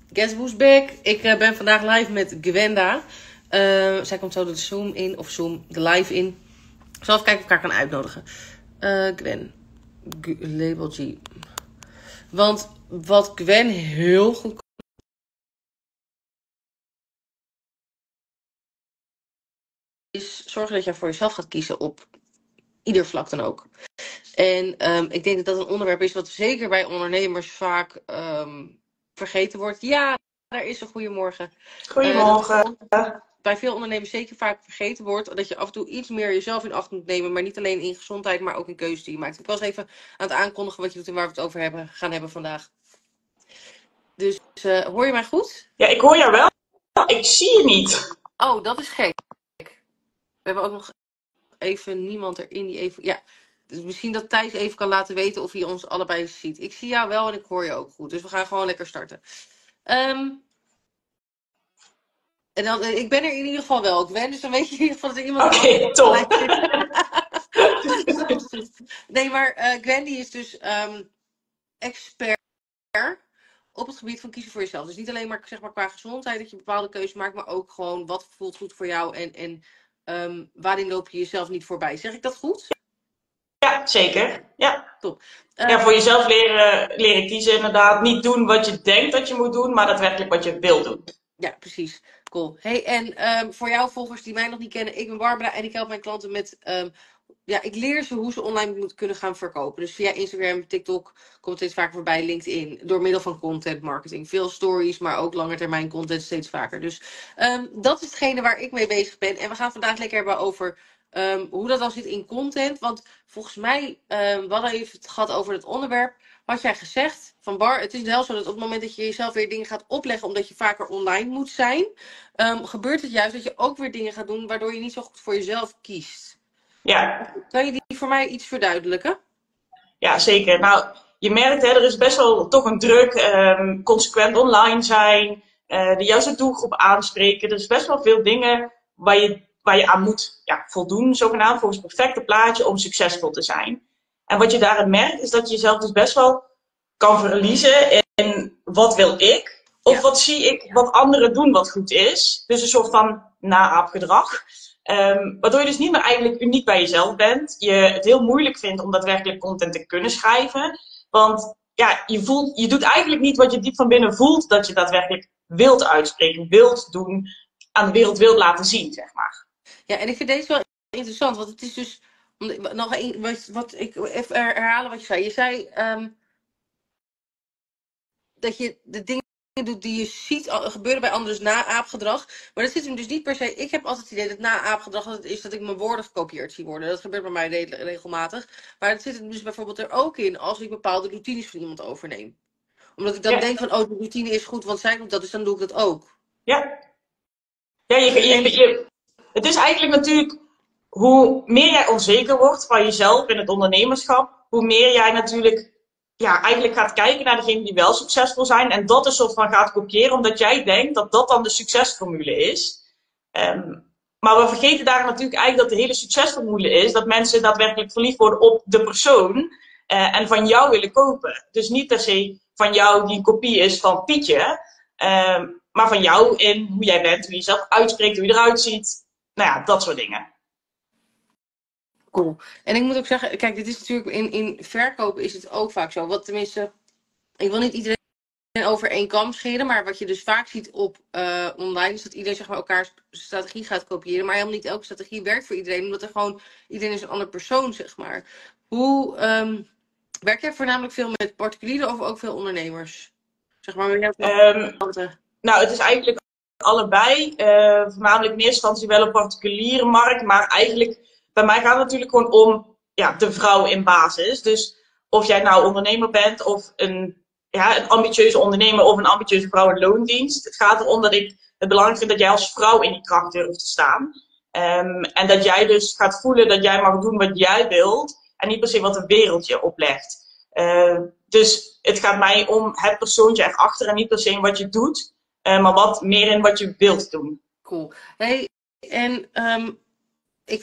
Guess who's back? Ik ben vandaag live met Gwenda. Zij komt zo de Zoom in, of Zoom, de live in. Ik zal even kijken of ik haar kan uitnodigen. Gwen. Label G. Want wat Gwen heel goed kan, is zorgen dat je voor jezelf gaat kiezen op ieder vlak dan ook. En ik denk dat dat een onderwerp is wat zeker bij ondernemers vaak vergeten wordt. Ja, daar is een goeiemorgen. Goedemorgen. Bij veel ondernemers zeker vaak vergeten wordt dat je af en toe iets meer jezelf in acht moet nemen. Maar niet alleen in gezondheid, maar ook in keuzes die je maakt. Ik was even aan het aankondigen wat je doet en waar we het over gaan hebben vandaag. Dus hoor je mij goed? Ja, ik hoor jou wel. Ik zie je niet. Oh, dat is gek. We hebben ook nog even niemand erin die even... Ja, dus misschien dat Thijs even kan laten weten of hij ons allebei ziet. Ik zie jou wel en ik hoor je ook goed. Dus we gaan gewoon lekker starten. En dan, ik ben er in ieder geval wel. Gwen, dus dan weet je in ieder geval dat er iemand... Oké, top. Nee, maar Gwen die is dus expert op het gebied van kiezen voor jezelf. Dus niet alleen maar, zeg maar qua gezondheid dat je bepaalde keuzes maakt, maar ook gewoon wat voelt goed voor jou en waarin loop je jezelf niet voorbij. Zeg ik dat goed? Ja, zeker. Ja. Top. Ja, voor jezelf leren kiezen inderdaad. Niet doen wat je denkt dat je moet doen, maar daadwerkelijk wat je wil doen. Ja, precies. Cool. Hey, en voor jouw volgers die mij nog niet kennen, ik ben Barbara en ik help mijn klanten met... ik leer ze hoe ze online moeten kunnen gaan verkopen. Dus via Instagram, TikTok komt het steeds vaker voorbij, LinkedIn. Door middel van content marketing. Veel stories, maar ook langetermijn content steeds vaker. Dus dat is hetgene waar ik mee bezig ben. En we gaan vandaag lekker hebben over hoe dat dan zit in content. Want volgens mij, we hadden even het gehad over het onderwerp. Had jij gezegd van Bar, het is wel zo dat op het moment dat je jezelf weer dingen gaat opleggen omdat je vaker online moet zijn, gebeurt het juist dat je ook weer dingen gaat doen waardoor je niet zo goed voor jezelf kiest. Ja. Kan je die voor mij iets verduidelijken? Ja, zeker. Nou, je merkt, hè, er is best wel toch een druk, consequent online zijn, de juiste doelgroep aanspreken. Er is best wel veel dingen waar je aan moet voldoen, zogenaamd, volgens het perfecte plaatje om succesvol te zijn. En wat je daarin merkt, is dat je jezelf dus best wel kan verliezen in wat wil ik, of wat zie ik wat anderen doen wat goed is. Dus een soort van naaapgedrag. Waardoor je dus niet meer eigenlijk uniek bij jezelf bent. Je het heel moeilijk vindt om daadwerkelijk content te kunnen schrijven. Want ja, je doet eigenlijk niet wat je diep van binnen voelt dat je daadwerkelijk wilt uitspreken, wilt doen, aan de wereld wilt laten zien, zeg maar. Ja, en ik vind deze wel interessant, want het is dus... Nog wat ik even herhalen wat je zei. Je zei dat je de dingen doet die je ziet gebeuren bij anderen, dus na-aapgedrag. Maar dat zit hem dus niet per se... Ik heb altijd het idee dat na-aapgedrag dat is dat ik mijn woorden gekopieerd zie worden. Dat gebeurt bij mij regelmatig. Maar dat zit er dus bijvoorbeeld er ook in als ik bepaalde routines van iemand overneem. Omdat ik dan denk van, oh, de routine is goed, want zij doet dat, dus dan doe ik dat ook. Ja. Ja, het is eigenlijk natuurlijk... Hoe meer jij onzeker wordt van jezelf in het ondernemerschap, hoe meer jij natuurlijk eigenlijk gaat kijken naar degenen die wel succesvol zijn. En dat een soort van gaat kopiëren, omdat jij denkt dat dat dan de succesformule is. Maar we vergeten daar natuurlijk eigenlijk dat de hele succesformule is dat mensen daadwerkelijk verliefd worden op de persoon en van jou willen kopen. Dus niet per se van jou die een kopie is van Pietje, maar van jou in hoe jij bent, hoe je jezelf uitspreekt, hoe je eruit ziet. Nou ja, dat soort dingen. Cool. En ik moet ook zeggen, kijk, dit is natuurlijk in verkopen is het ook vaak zo. Wat tenminste, ik wil niet iedereen over één kam scheren, maar wat je dus vaak ziet op online is dat iedereen zeg maar elkaars strategie gaat kopiëren, maar helemaal niet elke strategie werkt voor iedereen, omdat er gewoon iedereen is een ander persoon, zeg maar. Hoe werk jij voornamelijk veel met particulieren of ook veel ondernemers? Zeg maar met jouw Nou, het is eigenlijk allebei. Voornamelijk in eerste instantie wel een particuliere markt, maar eigenlijk bij mij gaat het natuurlijk gewoon om de vrouw in basis. Dus of jij nou ondernemer bent of een ambitieuze ondernemer of een ambitieuze vrouw in loondienst. Het gaat erom dat ik het belangrijk vind dat jij als vrouw in die kracht durft te staan. En dat jij dus gaat voelen dat jij mag doen wat jij wilt en niet per se wat de wereld je oplegt. Dus het gaat mij om het persoontje erachter en niet per se in wat je doet, maar wat meer in wat je wilt doen. Cool. Hey, en ik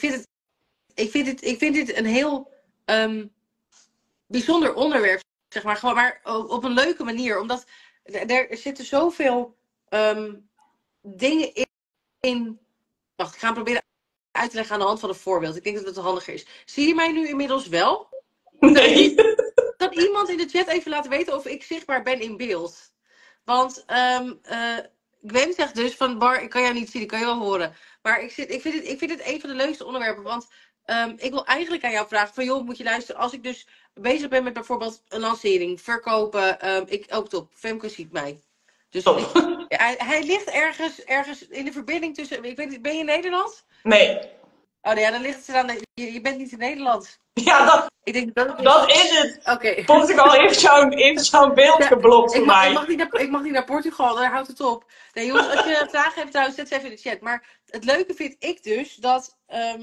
vind dit een heel bijzonder onderwerp, zeg maar, gewoon maar op een leuke manier. Omdat er zitten zoveel dingen in. Wacht, ik ga hem proberen uit te leggen aan de hand van een voorbeeld. Ik denk dat het handiger is. Zie je mij nu inmiddels wel? Nee. Kan iemand in de chat even laten weten of ik zichtbaar ben in beeld? Want Gwen zegt dus van Bar, ik kan jou niet zien, ik kan je wel horen. Maar ik vind het een van de leukste onderwerpen. Want ik wil eigenlijk aan jou vragen van joh, moet je luisteren. Als ik dus bezig ben met bijvoorbeeld een lancering, verkopen. Ook top, Femke ziet mij. Dus hij ligt ergens in de verbinding tussen. Ik weet niet, ben je in Nederland? Nee. Oh nee, ja, dan ligt het eraan. Je bent niet in Nederland. Ja, Ik denk dat is het. Oké. Portugal heeft jouw beeld geblokt voor mij. Ik mag niet naar Portugal, daar houdt het op. Nee jongens, als je vragen hebt trouwens, zet ze even in de chat. Maar het leuke vind ik dus dat...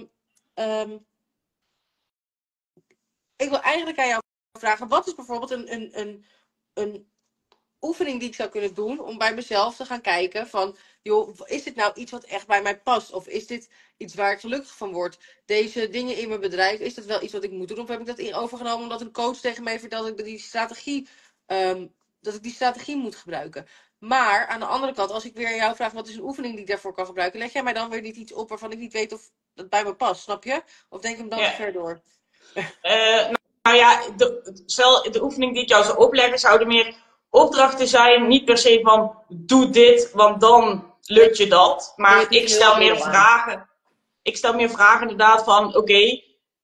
ik wil eigenlijk aan jou vragen, wat is bijvoorbeeld een oefening die ik zou kunnen doen om bij mezelf te gaan kijken van, joh, is dit nou iets wat echt bij mij past? Of is dit iets waar ik gelukkig van word? Deze dingen in mijn bedrijf, is dat wel iets wat ik moet doen? Of heb ik dat overgenomen omdat een coach tegen mij vertelde dat ik die strategie moet gebruiken? Maar aan de andere kant, als ik weer aan jou vraag, wat is een oefening die ik daarvoor kan gebruiken? Leg jij mij dan weer niet iets op waarvan ik niet weet of dat bij me past, snap je? Of denk ik hem dan te ver door? Nou ja, de oefening die ik jou zou opleggen, zouden meer opdrachten zijn. Niet per se van, doe dit, want dan lukt je dat. Maar ik stel meer vragen. Ik stel meer vragen inderdaad van, oké,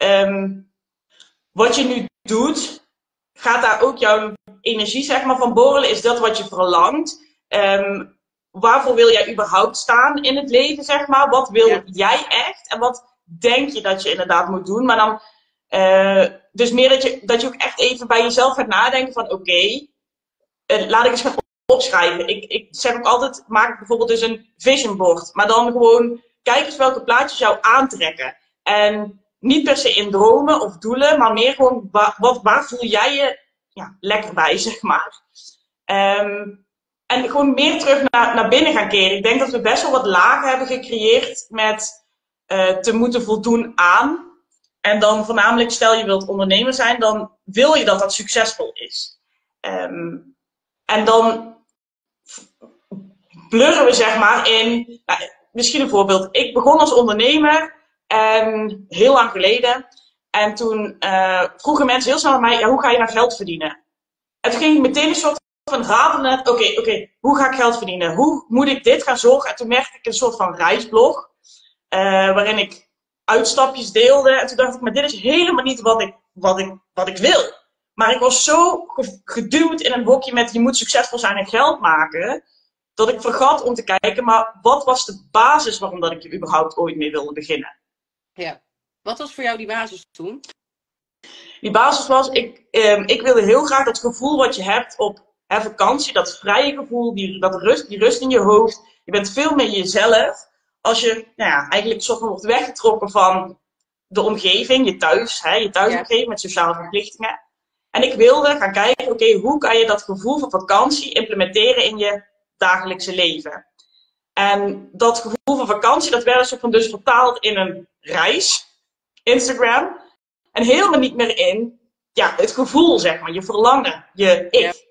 wat je nu doet, gaat daar ook jouw energie zeg maar van borrelen? Is dat wat je verlangt? Waarvoor wil jij überhaupt staan in het leven, zeg maar? Wat wil jij echt? En wat denk je dat je inderdaad moet doen? Maar dan... dus meer dat je ook echt even bij jezelf gaat nadenken van oké, laat ik eens gaan opschrijven. Ik zeg ook altijd, maak bijvoorbeeld dus een vision board. Maar dan gewoon, kijk eens welke plaatjes jou aantrekken. En niet per se in dromen of doelen, maar meer gewoon, waar voel jij je lekker bij, zeg maar. En gewoon meer terug naar binnen gaan keren. Ik denk dat we best wel wat lagen hebben gecreëerd met te moeten voldoen aan. En dan voornamelijk, stel je wilt ondernemer zijn, dan wil je dat dat succesvol is. En dan blurren we zeg maar in, misschien een voorbeeld. Ik begon als ondernemer en heel lang geleden. En toen vroegen mensen heel snel aan mij, ja, hoe ga je nou geld verdienen? En toen ging ik meteen een soort van radelen. Oké, hoe ga ik geld verdienen? Hoe moet ik dit gaan zorgen? En toen merkte ik een soort van reisblog. Waarin ik uitstapjes deelde. En toen dacht ik, maar dit is helemaal niet wat ik wil. Maar ik was zo geduwd in een hokje met je moet succesvol zijn en geld maken. Dat ik vergat om te kijken, maar wat was de basis waarom dat ik er überhaupt ooit mee wilde beginnen? Ja. Wat was voor jou die basis toen? Die basis was, ik wilde heel graag dat gevoel wat je hebt op vakantie. Dat vrije gevoel, die rust in je hoofd. Je bent veel meer jezelf. Als je eigenlijk een soort van wordt weggetrokken van de omgeving, je thuisomgeving met sociale verplichtingen. En ik wilde gaan kijken, oké, hoe kan je dat gevoel van vakantie implementeren in je dagelijkse leven? En dat gevoel van vakantie, dat werd een soort van dus vertaald in een reis, Instagram. En helemaal niet meer in het gevoel, zeg maar, je verlangen, je ik. Ja.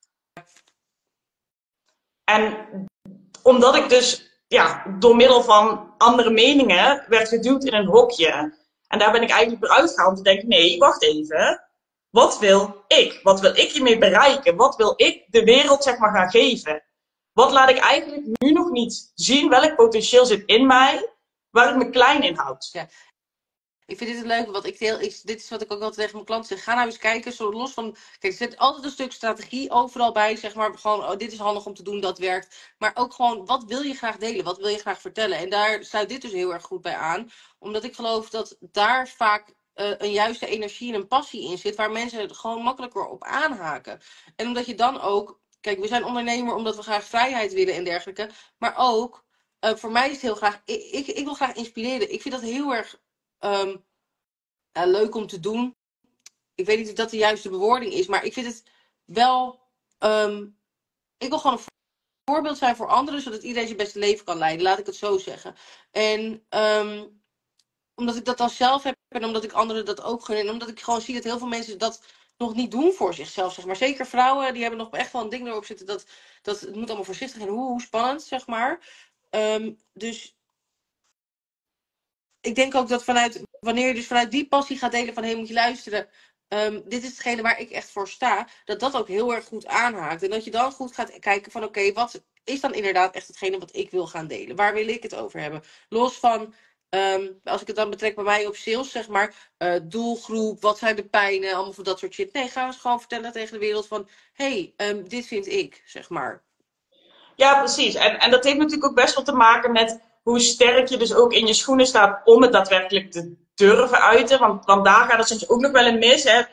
En omdat ik dus door middel van andere meningen werd geduwd in een hokje. En daar ben ik eigenlijk weer uitgegaan om te denken, nee, wacht even. Wat wil ik? Wat wil ik hiermee bereiken? Wat wil ik de wereld zeg maar gaan geven? Wat laat ik eigenlijk nu nog niet zien? Welk potentieel zit in mij waar ik me klein in houd? Ja. Ik vind dit een leuke, want dit is wat ik ook altijd tegen mijn klanten zeg. Ga nou eens kijken, zo los van... Kijk, er zit altijd een stuk strategie overal bij, zeg maar. Gewoon, dit is handig om te doen, dat werkt. Maar ook gewoon, wat wil je graag delen? Wat wil je graag vertellen? En daar sluit dit dus heel erg goed bij aan. Omdat ik geloof dat daar vaak een juiste energie en een passie in zit, waar mensen het gewoon makkelijker op aanhaken. En omdat je dan ook... Kijk, we zijn ondernemer omdat we graag vrijheid willen en dergelijke. Maar ook, voor mij is het heel graag... Ik wil graag inspireren. Ik vind dat heel erg... leuk om te doen. Ik weet niet of dat de juiste bewoording is, maar ik vind het wel... ik wil gewoon een voorbeeld zijn voor anderen, zodat iedereen zijn beste leven kan leiden. Laat ik het zo zeggen. En omdat ik dat dan zelf heb en omdat ik anderen dat ook gun. En omdat ik gewoon zie dat heel veel mensen dat nog niet doen voor zichzelf, zeg maar. Zeker vrouwen, die hebben nog echt wel een ding erop zitten dat het moet allemaal voorzichtig en hoe spannend, zeg maar. Dus ik denk ook dat wanneer je dus vanuit die passie gaat delen van hé, moet je luisteren, dit is hetgene waar ik echt voor sta, dat dat ook heel erg goed aanhaakt. En dat je dan goed gaat kijken van oké, wat is dan inderdaad echt hetgene wat ik wil gaan delen? Waar wil ik het over hebben? Los van, als ik het dan betrek bij mij op sales, zeg maar, doelgroep, wat zijn de pijnen, allemaal van dat soort shit. Nee, ga eens gewoon vertellen tegen de wereld van hé, dit vind ik, zeg maar. Ja, precies. En dat heeft natuurlijk ook best wel te maken met hoe sterk je dus ook in je schoenen staat om het daadwerkelijk te durven uiten. Want daar gaat het soms ook nog wel in mis. Hè.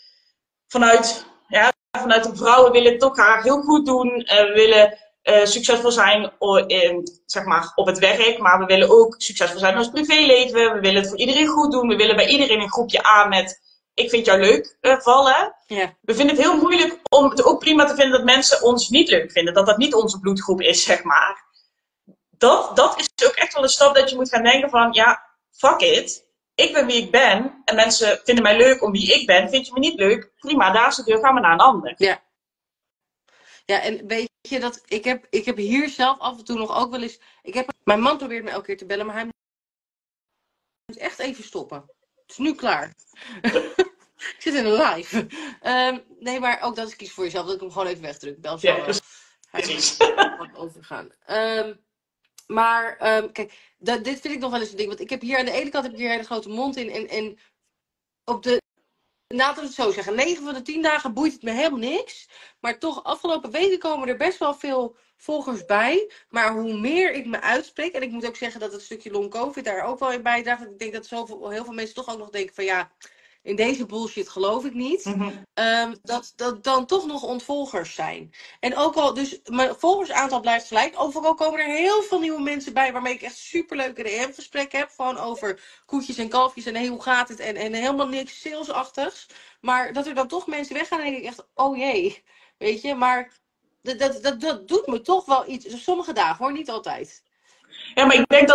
Vanuit de vrouwen willen het toch graag heel goed doen. We willen succesvol zijn zeg maar, op het werk. Maar we willen ook succesvol zijn in ons privéleven. We willen het voor iedereen goed doen. We willen bij iedereen een groepje aan met ik vind jou leuk vallen. Ja. We vinden het heel moeilijk om het ook prima te vinden dat mensen ons niet leuk vinden. Dat dat niet onze bloedgroep is, zeg maar. Dat is ook echt wel een stap dat je moet gaan denken van, ja, fuck it. Ik ben wie ik ben en mensen vinden mij leuk om wie ik ben. Vind je me niet leuk? Prima, daar is de deur, gaan we naar een ander. Ja. Ja, en weet je dat ik heb hier zelf af en toe nog ook wel eens. Mijn man probeert me elke keer te bellen, maar hij moet echt even stoppen. Het is nu klaar. Ik zit in een live. Nee, maar ook dat is kies voor jezelf, dat ik hem gewoon even wegdruk. Bel zo. Ja, precies. Overgaan. Kijk, dit vind ik nog wel eens een ding. Want ik heb hier aan de ene kant een hele grote mond in. En op de. Laten we het zo zeggen. 9 van de 10 dagen boeit het me helemaal niks. Maar toch, afgelopen weken komen er best wel veel volgers bij. Maar hoe meer ik me uitspreek. En ik moet ook zeggen dat het stukje long covid daar ook wel in bijdraagt. Ik denk dat heel veel mensen toch ook nog denken van ja. In deze bullshit geloof ik niet. Dat dan toch nog ontvolgers zijn. En ook al, dus mijn volgersaantal blijft gelijk. Overal komen er heel veel nieuwe mensen bij. Waarmee ik echt superleuke DM-gesprekken heb. Gewoon over koetjes en kalfjes. En hey, hoe gaat het? En helemaal niks salesachtigs. Maar dat er dan toch mensen weggaan. En denk ik echt, oh jee. Weet je, maar dat doet me toch wel iets. Dus sommige dagen hoor, niet altijd. Ja, maar ik denk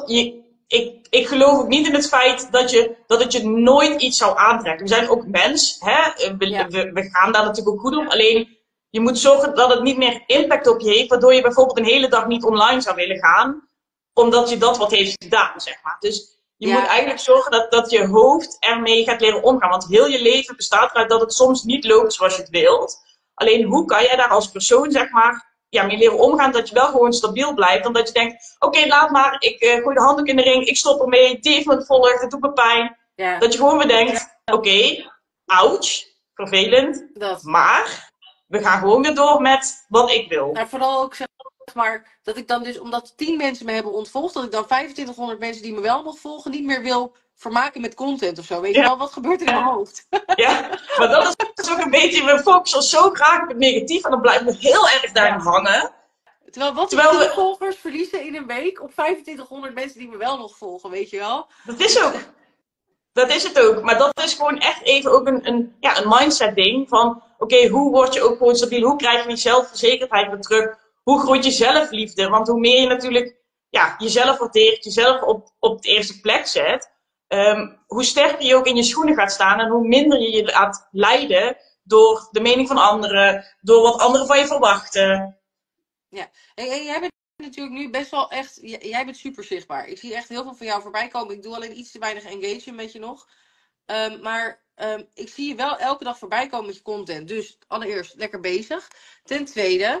ik geloof ook niet in het feit dat het je nooit iets zou aantrekken. We zijn ook mens, hè? We gaan daar natuurlijk ook goed om. Alleen, je moet zorgen dat het niet meer impact op je heeft, waardoor je bijvoorbeeld een hele dag niet online zou willen gaan, omdat je dat wat heeft gedaan, zeg maar. Dus je moet eigenlijk zorgen dat je hoofd ermee gaat leren omgaan. Want heel je leven bestaat eruit dat het soms niet loopt zoals je het wilt. Alleen, hoe kan jij daar als persoon, zeg maar, mee leren omgaan, dat je wel gewoon stabiel blijft. Dan dat je denkt, oké, laat maar, ik gooi de handdoek in de ring, ik stop ermee, die heeft me volgt, het doet me pijn. Ja. Dat je gewoon weer denkt, oké, ouch, vervelend, maar we gaan gewoon weer door met wat ik wil. Nou, vooral ook zeg maar, dat ik dan dus, omdat 10 mensen me hebben ontvolgd, dat ik dan 2500 mensen die me wel nog volgen, niet meer wil vermaken met content of zo. Weet je wel, wat gebeurt er in mijn hoofd? Ja, maar dat is ook een beetje, we focussen ons zo graag op het negatief en dan blijven we heel erg daarin hangen. Terwijl we volgers verliezen in een week op 2500 mensen die me wel nog volgen, weet je wel? Dat is ook. Dat is het ook. Maar dat is gewoon echt even ook een mindset ding van, oké, hoe word je ook gewoon stabiel? Hoe krijg je die zelfverzekerdheid weer terug? Hoe groeit je zelfliefde? Want hoe meer je natuurlijk jezelf waardeert, jezelf op de eerste plek zet, hoe sterker je ook in je schoenen gaat staan en hoe minder je je laat leiden door de mening van anderen, door wat anderen van je verwachten. Ja, en jij bent natuurlijk nu best wel echt, jij bent super zichtbaar. Ik zie echt heel veel van jou voorbij komen. Ik doe alleen iets te weinig engagement met je nog. Maar ik zie je wel elke dag voorbij komen met je content. Dus allereerst lekker bezig. Ten tweede,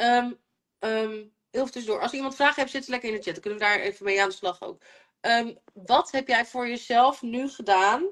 heel tussendoor. Als iemand vragen heeft, zit ze lekker in de chat. Dan kunnen we daar even mee aan de slag ook. Wat heb jij voor jezelf nu gedaan?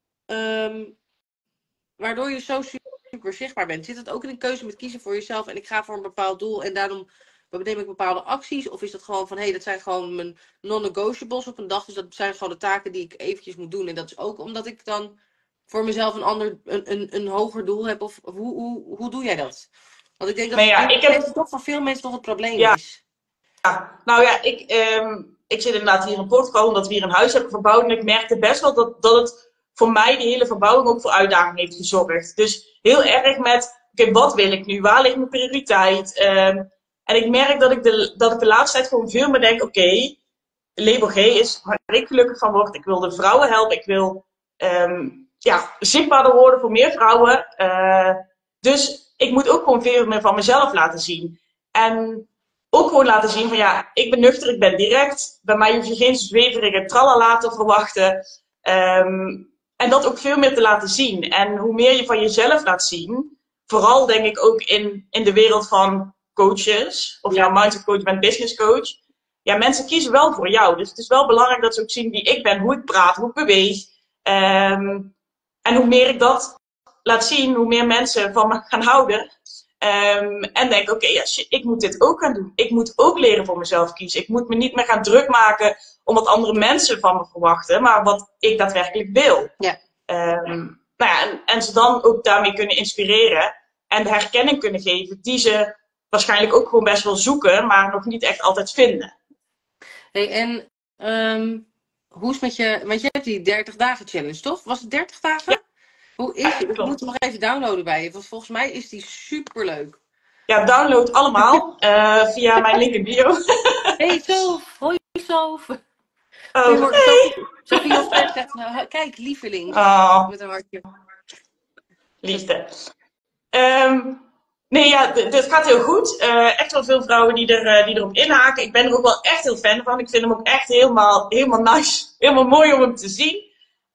Waardoor je zo super zichtbaar bent. Zit het ook in een keuze met kiezen voor jezelf en ik ga voor een bepaald doel en daarom neem ik bepaalde acties? Of is dat gewoon van, dat zijn gewoon mijn non-negotiables op een dag. Dus dat zijn gewoon de taken die ik eventjes moet doen. En dat is ook omdat ik dan voor mezelf een hoger doel heb. Of hoe doe jij dat? Want ik denk dat het toch voor veel mensen toch het probleem is. Ja, nou ja, ik zit inderdaad hier in Portugal omdat we hier een huis hebben verbouwd. En ik merkte best wel dat het voor mij die hele verbouwing ook voor uitdaging heeft gezorgd. Dus heel erg met, oké, wat wil ik nu? Waar ligt mijn prioriteit? En ik merk dat ik de laatste tijd gewoon veel meer denk, oké, label G is waar ik gelukkig van word. Ik wil de vrouwen helpen. Ik wil zichtbaarder worden voor meer vrouwen. Dus ik moet ook gewoon veel meer van mezelf laten zien. En ook gewoon laten zien van ik ben nuchter, ik ben direct. Bij mij hoef je geen zweverige tralala te verwachten. En dat ook veel meer te laten zien. En hoe meer je van jezelf laat zien, vooral denk ik ook in de wereld van coaches, of je nou mindset coach bent, business coach. Ja, mensen kiezen wel voor jou. Dus het is wel belangrijk dat ze ook zien wie ik ben, hoe ik praat, hoe ik beweeg. En hoe meer ik dat laat zien, hoe meer mensen van me gaan houden. En denk, oké, shit, ik moet dit ook gaan doen. Ik moet ook leren voor mezelf kiezen. Ik moet me niet meer gaan druk maken om wat andere mensen van me verwachten, maar wat ik daadwerkelijk wil. Ja. En ze dan ook daarmee kunnen inspireren en de herkenning kunnen geven die ze waarschijnlijk ook gewoon best wel zoeken, maar nog niet echt altijd vinden. Hey, en hoe is het met je... Want je hebt die 30 dagen challenge, toch? Was het 30 dagen? Ja. Hoe is het? Ik moet hem nog even downloaden bij je. Want volgens mij is die superleuk. Ja, download allemaal via mijn link in bio. Hey Sof, hoi Sof. Oh, Sophie of Fred zegt, nou, kijk, lieveling. Met een hartje. Liefde. Het gaat heel goed. Echt wel veel vrouwen die erop inhaken. Ik ben er ook wel echt heel fan van. Ik vind hem ook echt helemaal nice. Helemaal mooi om hem te zien.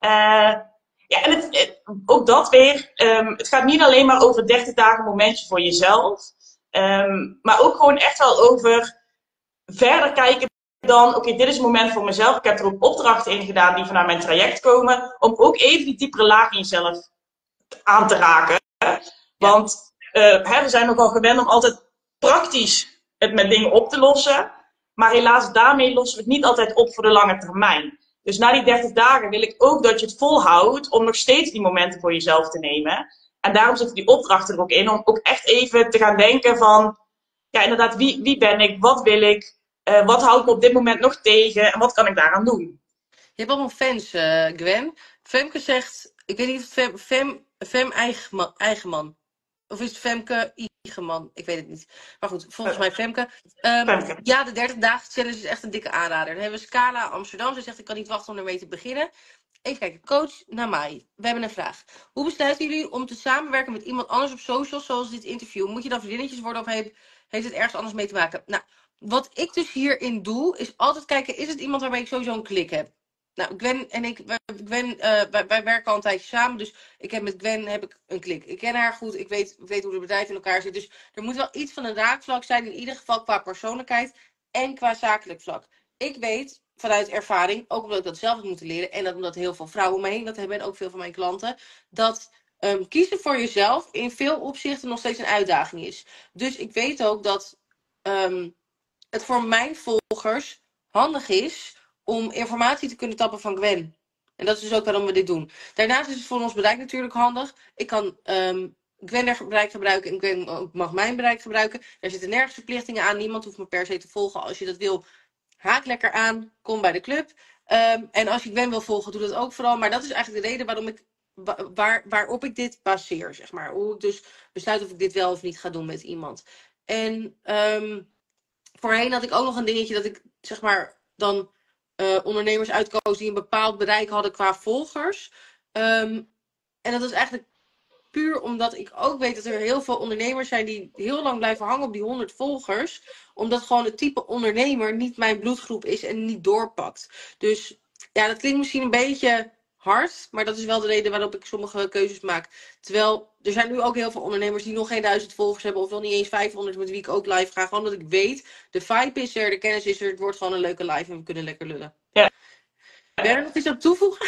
En ook dat weer. Het gaat niet alleen maar over 30 dagen momentje voor jezelf. Maar ook gewoon echt wel over verder kijken dan, oké, dit is een moment voor mezelf. Ik heb er ook opdrachten in gedaan die vanuit mijn traject komen. Om ook even die diepere laag in jezelf aan te raken. Want we zijn nogal gewend om altijd praktisch het met dingen op te lossen. Maar helaas, daarmee lossen we het niet altijd op voor de lange termijn. Dus na die 30 dagen wil ik ook dat je het volhoudt om nog steeds die momenten voor jezelf te nemen. En daarom zitten die opdrachten er ook in. Om ook echt even te gaan denken van, ja inderdaad, wie ben ik? Wat wil ik? Wat houdt me op dit moment nog tegen? En wat kan ik daaraan doen? Je hebt allemaal fans, Gwen. Femke zegt, ik weet niet of Fem Eigenman. Of is het Femke Igeman? Ik weet het niet. Maar goed, volgens mij Femke. Femke. Ja, de 30 dagen challenge is echt een dikke aanrader. Dan hebben we Scala Amsterdam. Ze zegt, ik kan niet wachten om ermee te beginnen. Even kijken, coach Namai. We hebben een vraag. Hoe besluiten jullie om te samenwerken met iemand anders op socials, zoals dit interview? Moet je dan vriendinnetjes worden of heeft het ergens anders mee te maken? Nou, wat ik dus hierin doe, is altijd kijken, is het iemand waarmee ik sowieso een klik heb? Nou, Gwen en ik, wij werken al een tijdje samen, dus met Gwen heb ik een klik. Ik ken haar goed, ik weet hoe het bedrijf in elkaar zit. Dus er moet wel iets van een raakvlak zijn, in ieder geval qua persoonlijkheid en qua zakelijk vlak. Ik weet vanuit ervaring, ook omdat ik dat zelf heb moeten leren, en dat omdat heel veel vrouwen om me heen dat hebben en ook veel van mijn klanten, dat kiezen voor jezelf in veel opzichten nog steeds een uitdaging is. Dus ik weet ook dat het voor mijn volgers handig is om informatie te kunnen tappen van Gwen. En dat is dus ook waarom we dit doen. Daarnaast is het voor ons bereik natuurlijk handig. Ik kan Gwen bereik gebruiken en Gwen mag mijn bereik gebruiken. Er zitten nergens verplichtingen aan. Niemand hoeft me per se te volgen. Als je dat wil, haak lekker aan. Kom bij de club. En als je Gwen wil volgen, doe dat ook vooral. Maar dat is eigenlijk de reden waarom waarop ik dit baseer, zeg maar. Hoe ik dus besluit of ik dit wel of niet ga doen met iemand. En voorheen had ik ook nog een dingetje dat ik, zeg maar, dan ondernemers uitkoos die een bepaald bereik hadden qua volgers. En dat is eigenlijk puur omdat ik ook weet dat er heel veel ondernemers zijn die heel lang blijven hangen op die 100 volgers. Omdat gewoon het type ondernemer niet mijn bloedgroep is en niet doorpakt. Dus ja, dat klinkt misschien een beetje hard, maar dat is wel de reden waarop ik sommige keuzes maak. Terwijl er zijn nu ook heel veel ondernemers die nog geen 1000 volgers hebben of wel niet eens 500 met wie ik ook live ga. Gewoon omdat ik weet, de vibe is er, de kennis is er, het wordt gewoon een leuke live en we kunnen lekker lullen. Ja. Ben je er nog iets aan toevoegen?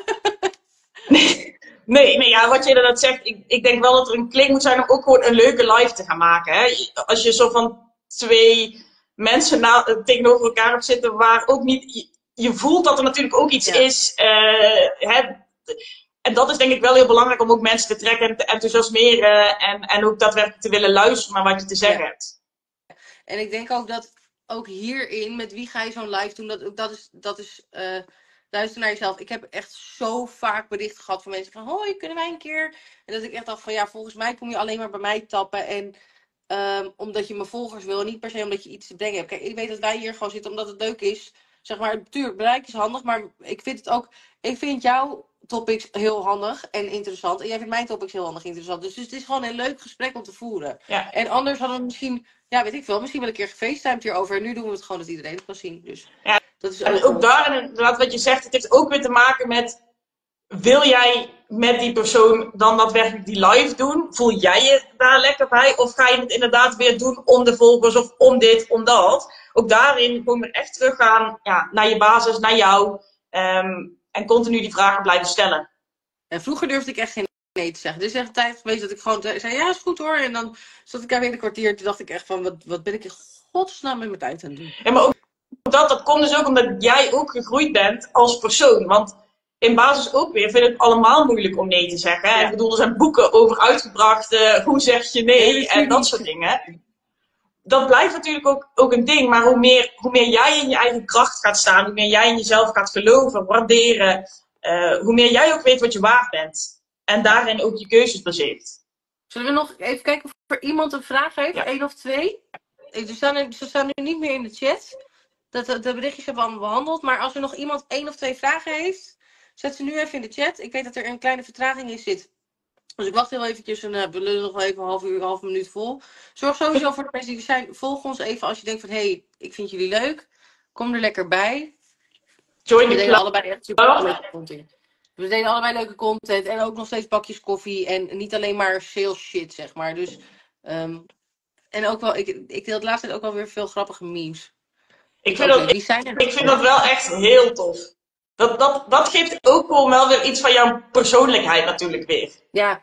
Nee, ja, wat je inderdaad zegt, ik denk wel dat er een klik moet zijn om ook gewoon een leuke live te gaan maken. Hè? Als je zo van twee mensen tegenover elkaar hebt zitten waar ook niet... Je voelt dat er natuurlijk ook iets is. Hè? En dat is denk ik wel heel belangrijk om ook mensen te trekken en te enthousiasmeren. En ook daadwerkelijk te willen luisteren naar wat je te zeggen hebt. En ik denk ook dat ook hierin, met wie ga je zo'n live doen, dat is luister naar jezelf. Ik heb echt zo vaak berichten gehad van mensen van, hoi, kunnen wij een keer? En dat ik echt dacht van, ja, volgens mij kom je alleen maar bij mij tappen. En omdat je mijn volgers wil, en niet per se omdat je iets te brengen hebt. Kijk, ik weet dat wij hier gewoon zitten omdat het leuk is. Zeg maar, natuurlijk, bereik is handig, maar ik vind het ook, ik vind jou topics heel handig en interessant. En jij vindt mijn topics heel handig en interessant. Dus het is gewoon een leuk gesprek om te voeren. Ja. En anders hadden we misschien, ja, weet ik wel, misschien wel een keer gefacetimed hierover. En nu doen we het gewoon dat iedereen het kan zien. Dus Ja. dat is En ook ook daar, inderdaad, wat je zegt, het heeft ook weer te maken met: wil jij met die persoon dan daadwerkelijk die live doen? Voel jij je daar lekker bij? Of ga je het inderdaad weer doen om de volgers of om dit, om dat? Ook daarin gewoon weer echt teruggaan, ja, naar je basis, naar jou. En continu die vragen blijven stellen. En vroeger durfde ik echt geen nee te zeggen. Er is echt een tijd geweest dat ik gewoon zei, ja, is goed hoor. En dan zat ik daar weer een kwartier en toen dacht ik echt van, wat ben ik in godsnaam met mijn tijd aan het doen? Ja, maar ook dat komt dus ook omdat jij ook gegroeid bent als persoon. Want in basis ook weer vind ik het allemaal moeilijk om nee te zeggen. Hè? Ja. Ik bedoel, er zijn boeken over uitgebracht. Hoe zeg je nee? Nee, En dat soort dingen. Dat blijft natuurlijk ook een ding. Maar hoe meer jij in je eigen kracht gaat staan. Hoe meer jij in jezelf gaat geloven, waarderen. Hoe meer jij ook weet wat je waard bent. En daarin ook je keuzes baseert. Zullen we nog even kijken of er iemand een vraag heeft? Ja. 1 of 2? Ze staan nu niet meer in de chat. De berichtjes hebben we allemaal behandeld. Maar als er nog iemand 1 of 2 vragen heeft, zet ze nu even in de chat. Ik weet dat er een kleine vertraging in zit. Dus ik wacht heel eventjes en we lullen nog wel even een half uur, half minuut vol. Zorg sowieso voor de mensen die er zijn. Volg ons even als je denkt van, hé, ik vind jullie leuk. Kom er lekker bij. Join We the delen club. allebei echt super leuke content. We delen allebei leuke content. En ook nog steeds bakjes koffie. En niet alleen maar sales shit, zeg maar. Dus, en ook wel, ik deel de laatste tijd ook wel weer veel grappige memes. Ik vind dat wel echt heel tof. Dat geeft ook wel weer iets van jouw persoonlijkheid natuurlijk weer. Ja.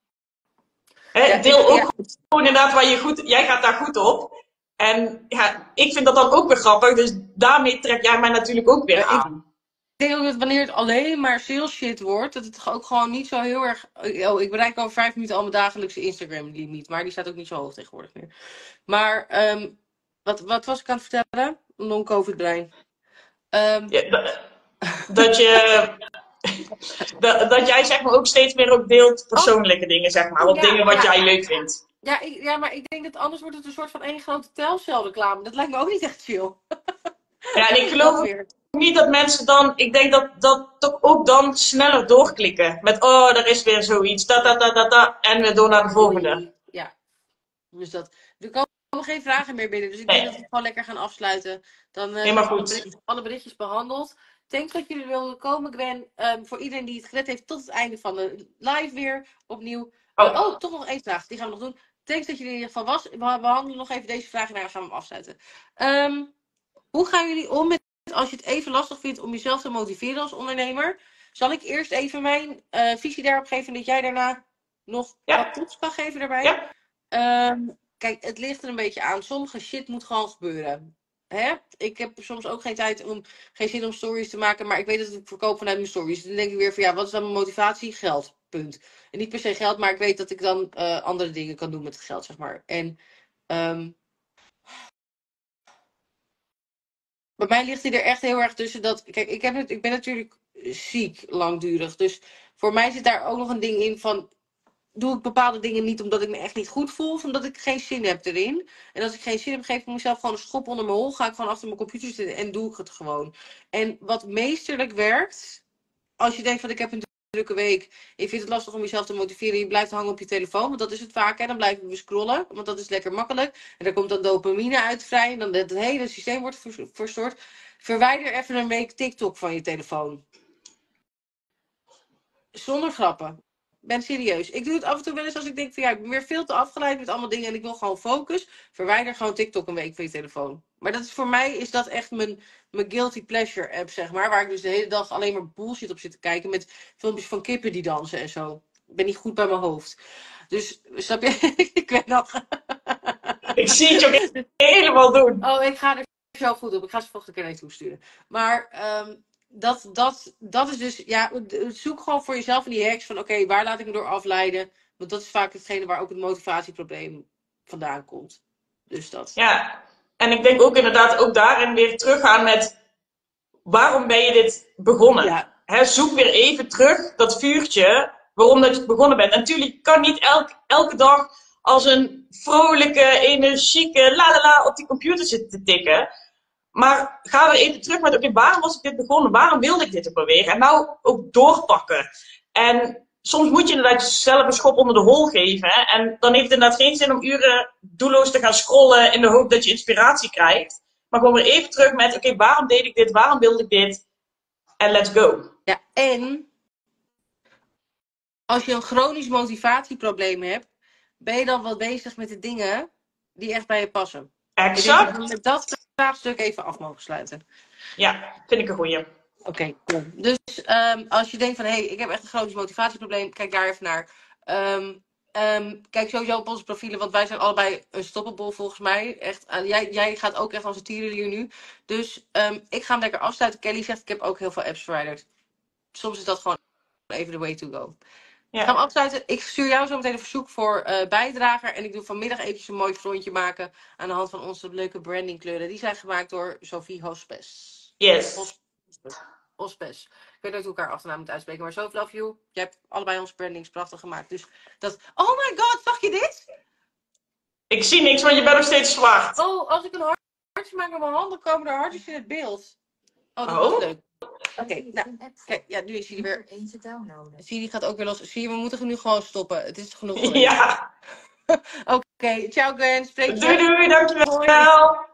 Deel ook gewoon inderdaad waar je goed... Jij gaat daar goed op. En ja, ik vind dat dan ook weer grappig. Dus daarmee trek jij mij natuurlijk ook weer aan. Ik denk ook dat wanneer het alleen maar sales shit wordt, dat het ook gewoon niet zo heel erg... Oh, ik bereik over 5 minuten al mijn dagelijkse Instagram limiet. Maar die staat ook niet zo hoog tegenwoordig meer. Maar, wat was ik aan het vertellen? Long-covid brein. Dat jij zeg maar ook steeds meer ook deelt persoonlijke dingen, zeg maar. Of dingen wat jij leuk vindt. Ja, maar ik denk dat anders wordt het een soort van één grote telcelreclame. Dat lijkt me ook niet echt chill. Ja, en ik geloof niet dat mensen dan... Ik denk dat toch ook dan sneller doorklikken. Met, oh, er is weer zoiets. En weer door naar de volgende. Ja, dus dat... Er komen geen vragen meer binnen. Dus ik denk dat we het gewoon lekker gaan afsluiten. Dan hebben we alle berichtjes behandeld. Thanks dat jullie wilden komen, Gwen. Voor iedereen die het gered heeft tot het einde van de live weer opnieuw. Toch nog één vraag. Die gaan we nog doen. Thanks dat jullie in ieder geval was. We behandelen nog even deze vraag en dan gaan we hem afsluiten. Hoe gaan jullie om met als je het even lastig vindt om jezelf te motiveren als ondernemer? Zal ik eerst even mijn visie daarop geven en dat jij daarna nog wat tips kan geven daarbij? Ja. Kijk, het ligt er een beetje aan. Sommige shit moet gewoon gebeuren. Hè? Ik heb soms ook geen zin om stories te maken, maar ik weet dat ik verkoop vanuit mijn stories. Dan denk ik weer van ja, wat is dan mijn motivatie? Geld. Punt. En niet per se geld, maar ik weet dat ik dan andere dingen kan doen met het geld, zeg maar. En bij mij ligt hij er echt heel erg tussen dat... Kijk, ik ben natuurlijk ziek langdurig. Dus voor mij zit daar ook nog een ding in van... Doe ik bepaalde dingen niet omdat ik me echt niet goed voel... of omdat ik geen zin heb erin. En als ik geen zin heb, geef ik mezelf gewoon een schop onder mijn hol... ga ik gewoon achter mijn computer zitten en doe ik het gewoon. En wat meesterlijk werkt... als je denkt van ik heb een drukke week... en je vindt het lastig om jezelf te motiveren... en je blijft hangen op je telefoon, want dat is het vaak. Hè? Dan blijven we scrollen, want dat is lekker makkelijk. En dan komt dan dopamine uit vrij... en dan het hele systeem wordt verstoord. Verwijder even een week TikTok van je telefoon. Zonder grappen. Ben serieus. Ik doe het af en toe wel eens als ik denk van ja, ik ben weer veel te afgeleid met allemaal dingen en ik wil gewoon focus. Verwijder gewoon TikTok een week van je telefoon. Maar dat is voor mij is dat echt mijn guilty pleasure app, zeg maar. Waar ik dus de hele dag alleen maar bullshit op zit te kijken met filmpjes van kippen die dansen en zo. Ik ben niet goed bij mijn hoofd. Dus, snap je? Ik weet nog. Ik zie het je helemaal doen. Oh, ik ga er zo goed op. Ik ga ze volgende keer naar je toe sturen. Maar dat is dus, ja, zoek gewoon voor jezelf in die hacks van oké, waar laat ik me door afleiden? Want dat is vaak hetgene waar ook het motivatieprobleem vandaan komt. Dus dat. Ja, en ik denk ook inderdaad ook daarin weer teruggaan met waarom ben je dit begonnen? Ja. Zoek weer even terug dat vuurtje waarom dat je begonnen bent. Natuurlijk kan niet elke dag als een vrolijke, energieke la op die computer zitten te tikken. Maar ga weer even terug met, oké, waarom was ik dit begonnen? Waarom wilde ik dit ook alweer? En nou ook doorpakken. En soms moet je inderdaad jezelf een schop onder de hol geven. Hè? En dan heeft het inderdaad geen zin om uren doelloos te gaan scrollen in de hoop dat je inspiratie krijgt. Maar gewoon weer even terug met, oké, waarom deed ik dit? Waarom wilde ik dit? En let's go. Ja, en als je een chronisch motivatieprobleem hebt, ben je dan wel bezig met de dingen die echt bij je passen. Exact. Ik denk dat we met dat vraagstuk even af mogen sluiten. Ja, vind ik een goeie. Oké, cool. Dus als je denkt van, hé, ik heb echt een chronisch motivatieprobleem, kijk daar even naar. Kijk sowieso op onze profielen, want wij zijn allebei unstoppable volgens mij. Echt, jij gaat ook echt als een tierenlier nu. Dus ik ga hem lekker afsluiten. Kelly zegt, ik heb ook heel veel apps verwijderd. Soms is dat gewoon even the way to go. Ja. Ik ga hem afsluiten. Ik stuur jou zo meteen een verzoek voor bijdrager. En ik doe vanmiddag eventjes een mooi frontje maken aan de hand van onze leuke brandingkleuren. Die zijn gemaakt door Sophie Hospes. Yes. Hospes. Ik weet nooit hoe ik haar achternaam moet uitspreken. Maar Sophie, love you. Jij hebt allebei onze brandings prachtig gemaakt. Dus dat... Oh my god, zag je dit? Ik zie niks, want je bent nog steeds zwart. Oh, als ik een hartje maak met mijn handen, komen er hartjes in het beeld. Oh, dat was leuk. Oké, nou, kijk, ja, nu is hij weer. Zie, die gaat ook weer los. Zie je, we moeten nu gewoon stoppen. Het is genoeg geweest. Ja. Oké, ciao Gwen. Spreek je. Doei, dankjewel.